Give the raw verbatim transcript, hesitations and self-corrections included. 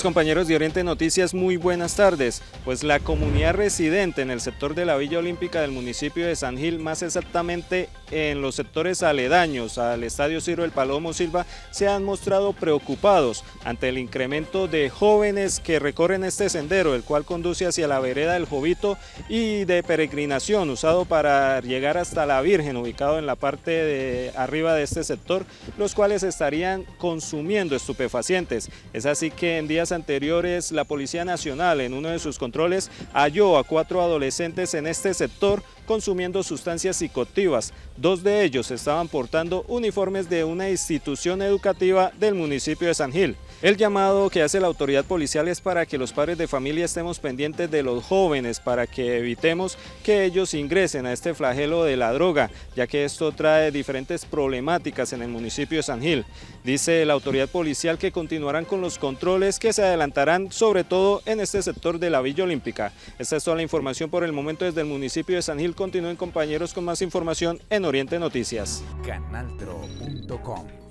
compañeros de Oriente Noticias, muy buenas tardes. Pues la comunidad residente en el sector de la Villa Olímpica del municipio de San Gil, más exactamente en los sectores aledaños al Estadio Ciro El Palomo Silva, se han mostrado preocupados ante el incremento de jóvenes que recorren este sendero, el cual conduce hacia la vereda del Jovito y de peregrinación usado para llegar hasta la Virgen, ubicado en la parte de arriba de este sector, los cuales estarían consumiendo estupefacientes. Es así que en días anteriores la Policía Nacional en uno de sus controles halló a cuatro adolescentes en este sector consumiendo sustancias psicoactivas. Dos de ellos estaban portando uniformes de una institución educativa del municipio de San Gil. El llamado que hace la autoridad policial es para que los padres de familia estemos pendientes de los jóvenes, para que evitemos que ellos ingresen a este flagelo de la droga, ya que esto trae diferentes problemáticas en el municipio de San Gil. Dice la autoridad policial que continuarán con los controles que se adelantarán sobre todo en este sector de la Villa Olímpica. Esta es toda la información por el momento desde el municipio de San Gil. Continúen, compañeros, con más información en Oriente Noticias. Canaltro punto com